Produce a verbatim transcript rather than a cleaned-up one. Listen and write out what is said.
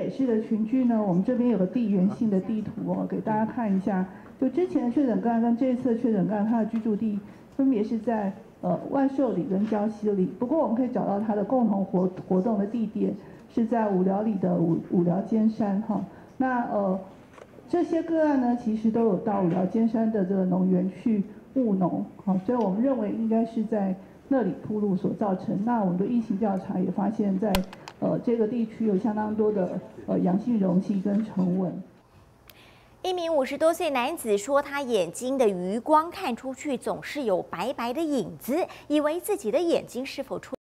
市的群聚呢，我们这边有个地缘性的地图哦，给大家看一下。就之前的确诊个案跟这一次的确诊个案，它的居住地分别是在呃万寿里跟礁溪里。不过我们可以找到它的共同活活动的地点是在五寮里的五五寮尖山哈。那呃这些个案呢，其实都有到五寮尖山的这个农园去务农，好，所以我们认为应该是在那里铺路所造成。那我们的疫情调查也发现在，呃这个地区有相当多的呃阳性容器跟沉稳。 一名五十多岁男子说，他眼睛的余光看出去总是有白白的影子，以为自己的眼睛是否出